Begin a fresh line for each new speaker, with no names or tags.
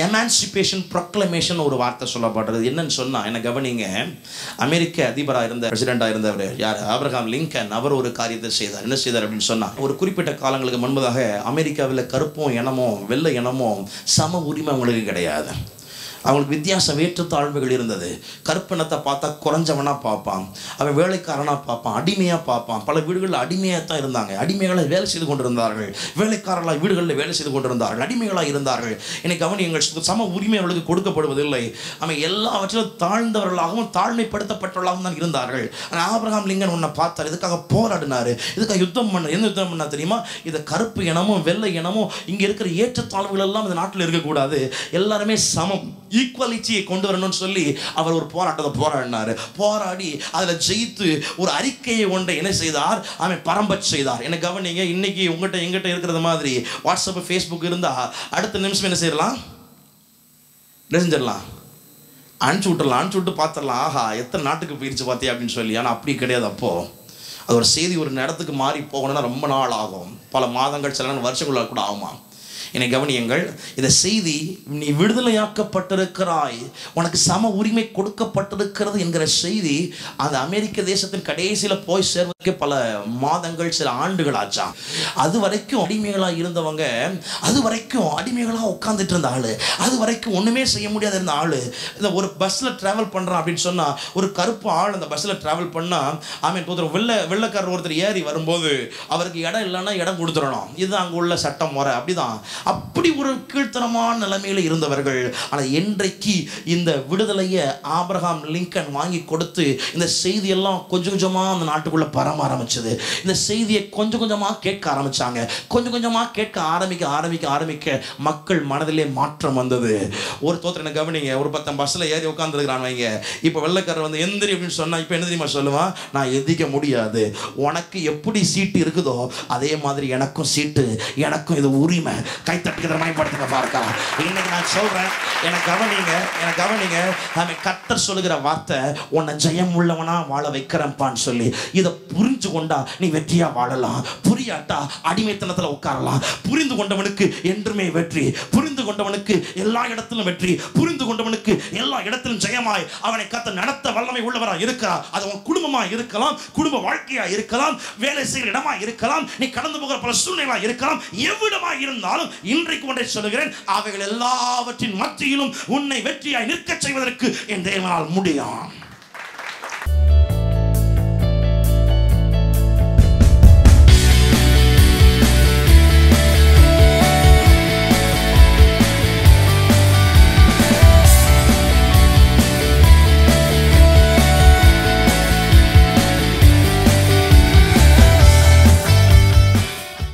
Emancipation proclamation ஒரு வார்த்தை சொல்லப்படுறது. என்னன்னு சொன்னால், என்ன கவனிங்க, அமெரிக்க அதிபராக இருந்த பிரசிடெண்டாக இருந்தவர் யார்? Abraham Lincoln. அவர் ஒரு காரியத்தை செய்தார். என்ன செய்தார் அப்படின்னு சொன்னால், ஒரு குறிப்பிட்ட காலங்களுக்கு முன்பதாக அமெரிக்காவில் கருப்பும் இனமும் வெள்ளை இனமும் சம உரிமை அவங்களுக்கு கிடையாது. அவங்களுக்கு வித்தியாச ஏற்றத்தாழ்வுகள் இருந்தது. கருப்பினத்தை பார்த்தா குறைஞ்சவனாக பார்ப்பான், அவன் வேலைக்காரனாக பார்ப்பான், அடிமையாக பார்ப்பான். பல வீடுகளில் அடிமையாக தான் இருந்தாங்க. அடிமைகளை வேலை செய்து கொண்டிருந்தார்கள், வேலைக்காரர்களாக வீடுகளில் வேலை செய்து கொண்டிருந்தார்கள், அடிமைகளாக இருந்தார்கள். இன்னைக்கு அவன் சம உரிமை அவர்களுக்கு கொடுக்கப்படுவதில்லை. அவன் எல்லாவற்றிலும் தாழ்ந்தவர்களாகவும் தாழ்மைப்படுத்தப்பட்டவர்களாகவும் தான் இருந்தார்கள். ஆனால் ஆபிரகாம் லிங்கன் ஒன்றை பார்த்தார், இதுக்காக போராடினார், இதுக்காக யுத்தம் பண்ண. என்ன யுத்தம் பண்ணா தெரியுமா? இந்த கருப்பு இனமும் வெள்ளை இனமும் இங்கே இருக்கிற ஏற்றத்தாழ்வுகள் எல்லாம் இந்த நாட்டில் இருக்கக்கூடாது, எல்லாருமே சமம், ஈக்குவாலிட்டியை கொண்டு வரணும்னு சொல்லி அவர் ஒரு போராட்டத்தை போராடினார். போராடி அதில் ஜெயித்து ஒரு அறிக்கையை ஒன்றை என்ன செய்தார்? அவன் பரம்பச் செய்தார். என்ன கவனிங்க, இன்னைக்கு உங்கள்கிட்ட எங்கிட்ட இருக்கிறது மாதிரி வாட்ஸ்அப் ஃபேஸ்புக் இருந்தால் அடுத்த நிமிஷம் என்ன செய்யலாம்? செஞ்சிடலாம், அனுப்பிச்சு விட்டுடலாம், அனுப்பிச்சு விட்டு பார்த்துடலாம், ஆஹா எத்தனை நாட்டுக்கு போயிடுச்சு பார்த்தியா அப்படின்னு சொல்லி. ஆனால் அப்படி கிடையாது. அப்போது அது ஒரு செய்தி ஒரு இடத்துக்கு மாறி போகணும்னா ரொம்ப நாள் ஆகும், பல மாதங்கள், சில வருஷங்களாக கூட ஆகுமா. என்னை கவனியுங்கள், இந்த செய்தி, நீ விடுதலையாக்கப்பட்டிருக்கிறாய், உனக்கு சம உரிமை கொடுக்கப்பட்டிருக்கிறது என்கிற செய்தி அந்த அமெரிக்க தேசத்தின் கடைசியில் போய் சேர்வதற்கு பல மாதங்கள், சில ஆண்டுகள் ஆச்சா. அது வரைக்கும் அடிமைகளாக இருந்தவங்க, அது வரைக்கும் அடிமைகளாக உட்காந்துட்டு இருந்த ஆள், அது வரைக்கும் ஒன்றுமே செய்ய முடியாத இருந்த ஆள், இந்த ஒரு பஸ்ஸில் ட்ராவல் பண்ணுறான் அப்படின்னு சொன்னால், ஒரு கருப்பு ஆள் அந்த பஸ்ஸில் ட்ராவல் பண்ணால், ஒருத்தர் வெள்ளைக்காரர் ஒருத்தர் ஏறி வரும்போது அவருக்கு இடம் இல்லைன்னா இடம் கொடுத்துடணும். இது அங்கே உள்ள சட்டம் முறை, அப்படிதான். அப்படி ஒரு கீழ்த்தரமான நிலைமையில் இருந்தவர்கள். ஆனால் என்றைக்கு இந்த விடுதலையை ஆபிரகாம் லிங்கன் வாங்கி கொடுத்து இந்த செய்தியெல்லாம் கொஞ்சம் கொஞ்சமாக அந்த நாட்டுக்குள்ளே பரம ஆரம்பிச்சது. இந்த செய்தியை கொஞ்சம் கொஞ்சமாக கேட்க ஆரம்பித்தாங்க. கொஞ்சம் கொஞ்சமாக கேட்க ஆரம்பிக்க மக்கள் மனதிலே மாற்றம் வந்தது. ஒரு தோத்திர கவனிங்க, ஒரு 10 பஸ்ஸில் ஏறி உட்காந்துருக்கிறான் வைங்க, இப்போ வெள்ளைக்காரர் வந்து எந்திரி அப்படின்னு சொன்னால் இப்போ என்ன தெரியுமா சொல்லுவான்? நான் எதிக்க முடியாது, உனக்கு எப்படி சீட்டு இருக்குதோ அதே மாதிரி எனக்கும் சீட்டு, எனக்கும் இது உரிமை. கைத்தட்டுகிற பயன்படுத்துங்க பார்க்க. இன்னைக்கு நான் சொல்றேன், எனக்கு கவனிங்க, கர்த்தர் சொல்லுகிற வார்த்தை, உன்னை ஜெயம் உள்ளவனா வாழ வைக்கிறப்பான்னு சொல்லி. இதை புரிஞ்சு கொண்டா நீ வெற்றியா வாழலாம், புரியாட்டா அடிமைத்தனத்தில் உட்காரலாம். புரிந்து கொண்டவனுக்கு என்றுமே வெற்றி, புரிந்து கொண்டவனுக்கு எல்லா இடத்திலும் வெற்றி, புரிந்து கொண்டவனுக்கு எல்லா இடத்திலும் ஜெயமாய் அவனை கர்த்தர் நடத்த வல்லமை உள்ளவராக இருக்கிறார். அது உன் குடும்பமாக இருக்கலாம், குடும்ப வாழ்க்கையா இருக்கலாம், வேலை செய்கிற இடமா இருக்கலாம், நீ கடந்து போகிற பல சூழ்நிலையா இருக்கலாம், எவ்விடமாக இருந்தாலும் இன்றைக்கு ஒன்றை சொல்லுகிறேன், அவைகள் எல்லாவற்றின் மத்தியிலும் உன்னை வெற்றியாய் நிற்க செய்வதற்கு என் தேவனால் முடியும்.